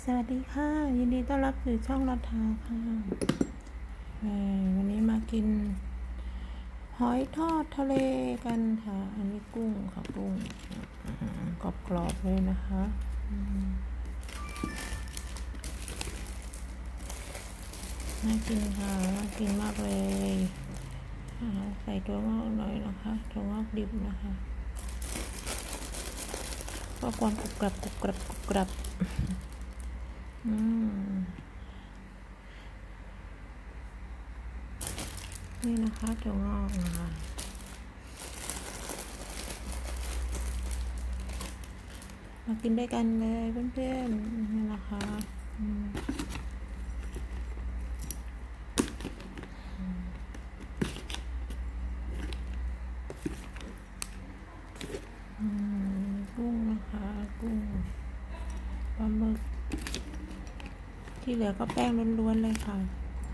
สวัสดีค่ะยินดีต้อนรับสู่ช่องรัฐาค่ะวันนี้มากินหอยทอดทะเลกันค่ะอันนี้กุ้งค่ะกุ้งกรอบๆเลยนะคะน่ากินค่ะน่ากินมากเลยใส่ถั่วงอกหน่อยนะคะถั่วงอกดิบนะคะก็ควรกรุบกรับนี่นะคะถั่วงอกนะคะมากินด้วยกันเลยเพื่อนๆนี่นะคะกุ้งนะคะกุ้งปลาหมึกที่เหลือก็แป้งล้วนๆเลยค่ะ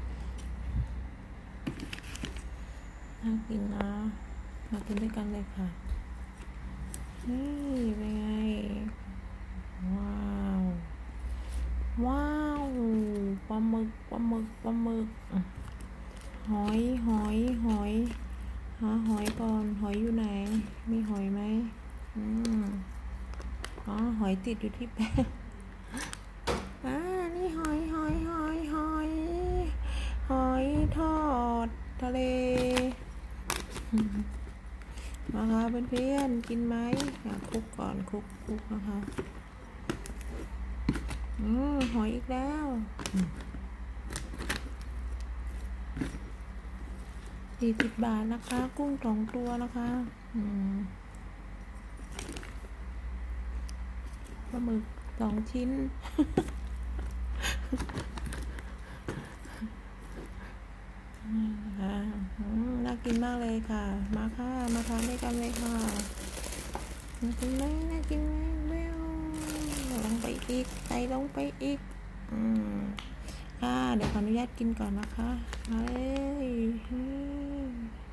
น่ากินนะมากินด้วยกันเลยค่ะนี่เป็นไงว้าวปลาหมึกหอยหาหอยก่อนหอยอยู่ไหนมีหอยไหมหอยติดอยู่ที่แป้งนี่หอยทอดทะเลนะคะเพื่อนๆกินไหมคลุกก่อนคลุกนะคะหอยอีกแล้ว40 บาทนะคะกุ้ง2 ตัวนะคะปลาหมึก2 ชิ้นน่ากินมากเลยค่ะมาค่ะมาทานด้วยกันเลยค่ะน่ากินไหมลงไปอีกใส่ลงไปอีกค่ะเดี๋ยวขออนุญาตกินก่อนนะคะเลย